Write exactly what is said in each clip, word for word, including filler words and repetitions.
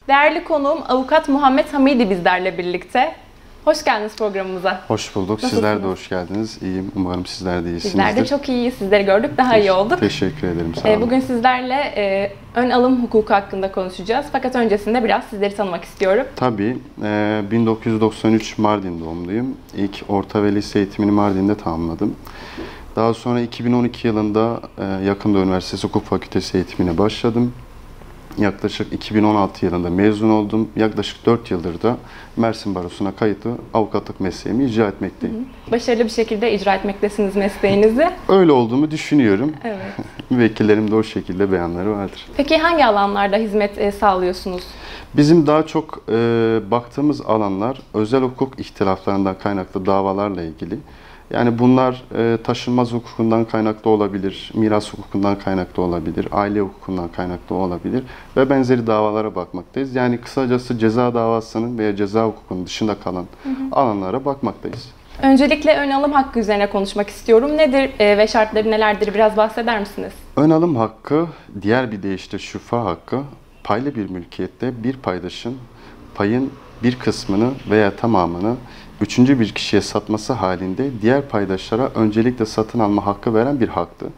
Değerli konuğum Avukat Muhammed Hamidi bizlerle birlikte. Hoş geldiniz programımıza. Hoş bulduk. Nasılsınız? Sizler de hoş geldiniz. İyiyim. Umarım sizler de iyisinizdir. Bizler de çok iyiyiz. Sizleri gördük. Daha Teş iyi olduk. Teşekkür ederim. Sağ olun. Bugün sizlerle e, ön alım hukuku hakkında konuşacağız. Fakat öncesinde biraz sizleri tanımak istiyorum. Tabii. E, bin dokuz yüz doksan üç Mardin doğumluyum. İlk orta ve lise eğitimini Mardin'de tamamladım. Daha sonra iki bin on iki yılında e, Yakında Üniversitesi Hukuk Fakültesi eğitimine başladım. Yaklaşık iki bin on altı yılında mezun oldum. Yaklaşık dört yıldır da Mersin Barosu'na kayıtlı avukatlık mesleğimi icra etmekteyim. Hı hı. Başarılı bir şekilde icra etmektesiniz mesleğinizi. Öyle olduğumu düşünüyorum. Evet. Müvekkillerim de o şekilde beyanları vardır. Peki hangi alanlarda hizmet e, sağlıyorsunuz? Bizim daha çok e, baktığımız alanlar özel hukuk ihtilaflarından kaynaklı davalarla ilgili. Yani bunlar e, taşınmaz hukukundan kaynaklı olabilir, miras hukukundan kaynaklı olabilir, aile hukukundan kaynaklı olabilir ve benzeri davalara bakmaktayız. Yani kısacası ceza davasının veya ceza hukukunun dışında kalan hı hı. alanlara bakmaktayız. Öncelikle ön alım hakkı üzerine konuşmak istiyorum. Nedir e, ve şartları nelerdir? Biraz bahseder misiniz? Ön alım hakkı, diğer bir deyişle şüfa hakkı, paylı bir mülkiyette bir paydaşın payın bir kısmını veya tamamını üçüncü bir kişiye satması halinde diğer paydaşlara öncelikle satın alma hakkı veren bir haktı.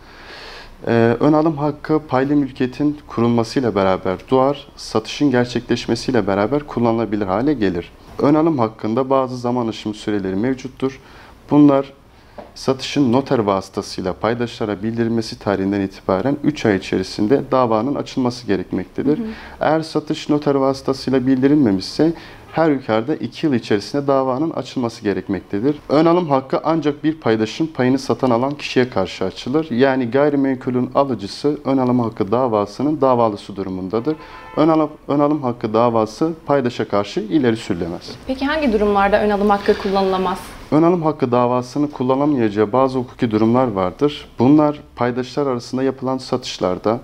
Ee, ön alım hakkı paylı mülkiyetin kurulmasıyla beraber doğar, satışın gerçekleşmesiyle beraber kullanılabilir hale gelir. Ön alım hakkında bazı zaman aşımı süreleri mevcuttur. Bunlar satışın noter vasıtasıyla paydaşlara bildirilmesi tarihinden itibaren üç ay içerisinde davanın açılması gerekmektedir. Hı hı. Eğer satış noter vasıtasıyla bildirilmemişse her yukarıda iki yıl içerisinde davanın açılması gerekmektedir. Ön alım hakkı ancak bir paydaşın payını satın alan kişiye karşı açılır. Yani gayrimenkulün alıcısı ön alım hakkı davasının davalısı durumundadır. Ön alım, ön alım hakkı davası paydaşa karşı ileri sürülemez. Peki hangi durumlarda ön alım hakkı kullanılamaz? Ön alım hakkı davasını kullanamayacağı bazı hukuki durumlar vardır. Bunlar paydaşlar arasında yapılan satışlarda,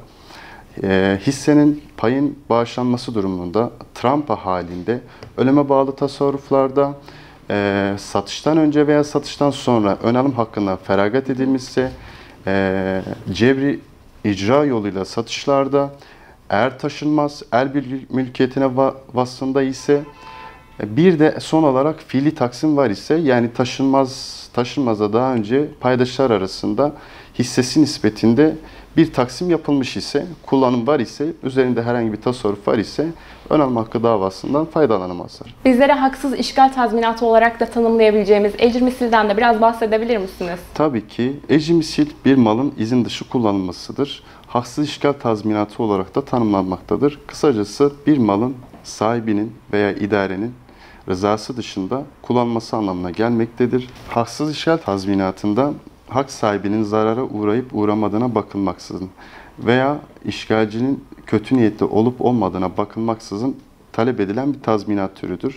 e, hissenin payın bağışlanması durumunda, trampa halinde, ölüme bağlı tasarruflarda, e, satıştan önce veya satıştan sonra ön alım hakkından feragat edilmişse, e, cebri icra yoluyla satışlarda, eğer taşınmaz el bir mülkiyetine vasfında ise, bir de son olarak fiili taksim var ise, yani taşınmaz taşınmaza daha önce paydaşlar arasında hissesi nispetinde bir taksim yapılmış ise, kullanım var ise, üzerinde herhangi bir tasarruf var ise ön alım hakkı davasından faydalanamazlar. Bizlere haksız işgal tazminatı olarak da tanımlayabileceğimiz ecr misilden de biraz bahsedebilir misiniz? Tabii ki. Ecr misil bir malın izin dışı kullanılmasıdır. Haksız işgal tazminatı olarak da tanımlanmaktadır. Kısacası bir malın sahibinin veya idarenin rızası dışında kullanması anlamına gelmektedir. Haksız işgal tazminatında hak sahibinin zarara uğrayıp uğramadığına bakılmaksızın veya işgalcinin kötü niyetli olup olmadığına bakılmaksızın talep edilen bir tazminat türüdür.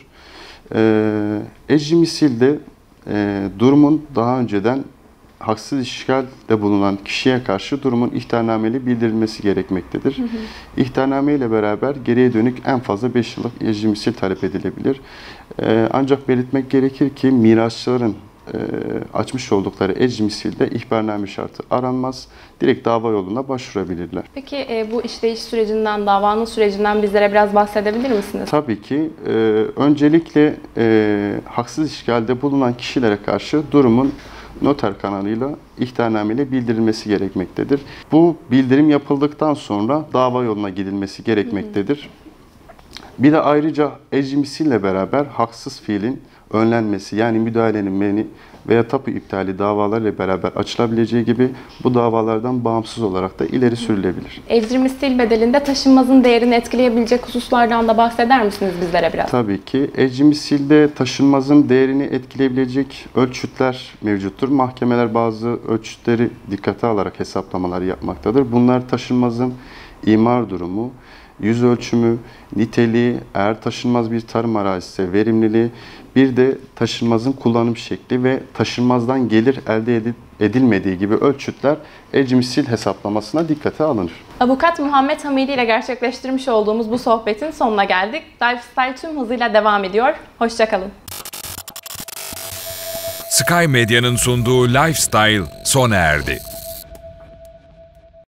Ee, ecr misilde e, durumun daha önceden haksız işgalde bulunan kişiye karşı durumun ihtarnameli bildirilmesi gerekmektedir. Hı hı. İhtarname ile beraber geriye dönük en fazla beş yıllık ecr misil talep edilebilir. Ee, ancak belirtmek gerekir ki mirasçıların e, açmış oldukları ecr misilde ihbarname şartı aranmaz. Direkt dava yoluna başvurabilirler. Peki e, bu işleyiş sürecinden, davanın sürecinden bizlere biraz bahsedebilir misiniz? Tabii ki. E, öncelikle e, haksız işgalde bulunan kişilere karşı durumun noter kanalıyla ihtarnameyle bildirilmesi gerekmektedir. Bu bildirim yapıldıktan sonra dava yoluna gidilmesi gerekmektedir. Hı hı. Bir de ayrıca ecr misille beraber haksız fiilin önlenmesi, yani müdahalenin meni veya tapu iptali davalarıyla beraber açılabileceği gibi bu davalardan bağımsız olarak da ileri sürülebilir. Ecr misil bedelinde taşınmazın değerini etkileyebilecek hususlardan da bahseder misiniz bizlere biraz? Tabii ki. Ecr misilde taşınmazın değerini etkileyebilecek ölçütler mevcuttur. Mahkemeler bazı ölçütleri dikkate alarak hesaplamalar yapmaktadır. Bunlar taşınmazın imar durumu, yüz ölçümü, niteliği, eğer taşınmaz bir tarım arazisi, verimliliği, bir de taşınmazın kullanım şekli ve taşınmazdan gelir elde edilmediği gibi ölçütler ecr misil hesaplamasına dikkate alınır. Avukat Muhammed Hamidi ile gerçekleştirmiş olduğumuz bu sohbetin sonuna geldik. Lifestyle tüm hızıyla devam ediyor. Hoşça kalın. Sky Medya'nın sunduğu Lifestyle sona erdi.